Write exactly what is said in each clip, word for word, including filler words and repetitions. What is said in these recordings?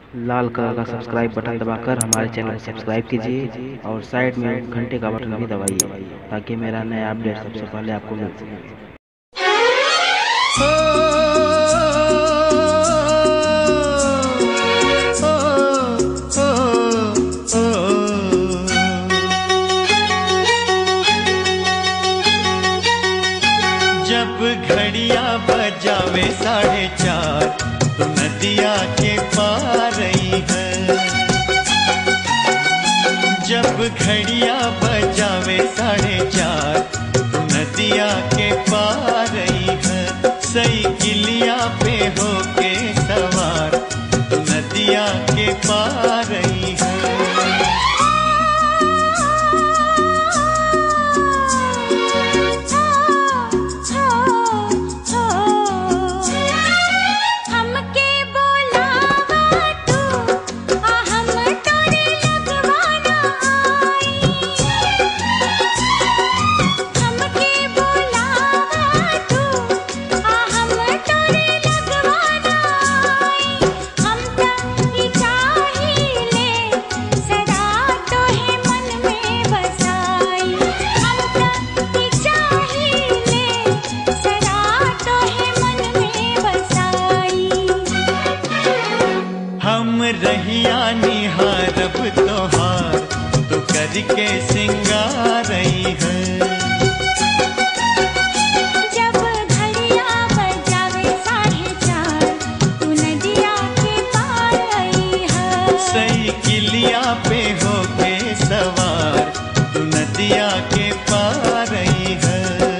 लाल colour का subscribe button दबाकर हमारे चैनल को सब्सक्राइब कीजिए और साइड में घंटे का बटन भी दबाइए ताकि मेरा नया अपडेट सबसे पहले आपको मिल सके। जब घड़िया बजावे साढ़े चार तो नदिया के पार रही है। जब घड़िया बजावे साढ़े चार तो नदिया के पार रही है। सही किलिया पे होके सवार तो नदिया के पार रही है। रहिया निहारब तोहार तो करके सिंगार रही है। जब घड़िया बजावे साढ़े चार तू नदिया के पार आई है। सही किलिया पे होके सवार तू नदिया के पार आई है।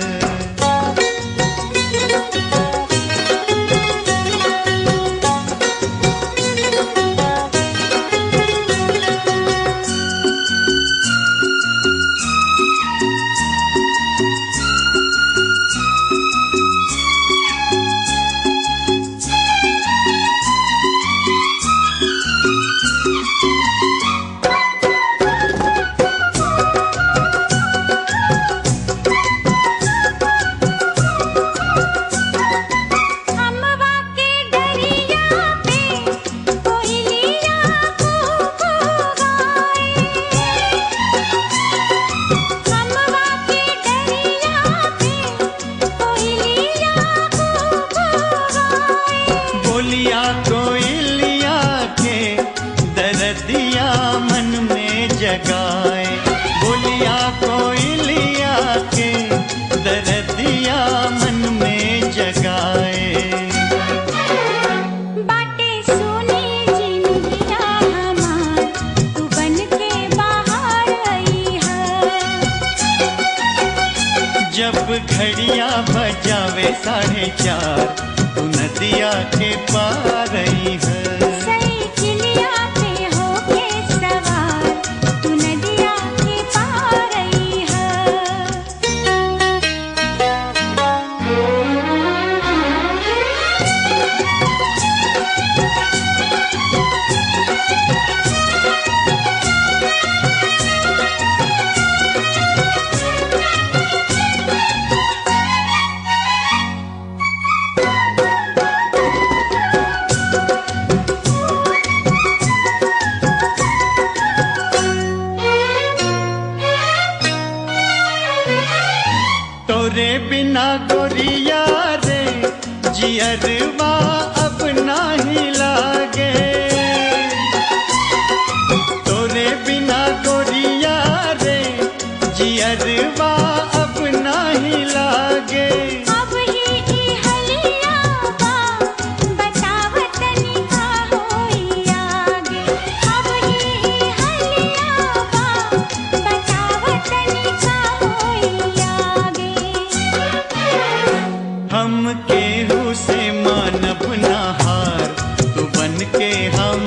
बोलिया कोयलिया के दर्दिया मन में जगाए। बोलिया कोयलिया के दर्दिया मन में जगाए। बाटे सोने जिंदगिया हमार तू बन के बाहर आई है। जब घड़िया बजावे साढ़े चार तू नदिया के पार आई है। सही किलिया पे होके सवार तू नदिया के पार आई है। तोरे बिना गोरिया रे जियरवा अब नाही लागे। तोरे बिना गोरिया रे जियरवा अब नाही लागे। अब ही ई हलिया बा बतावत निका होई आगे। अब ही ई हलिया बा बतावत निका होई आगे। हम केहू से मानब ना हार तू बन के हम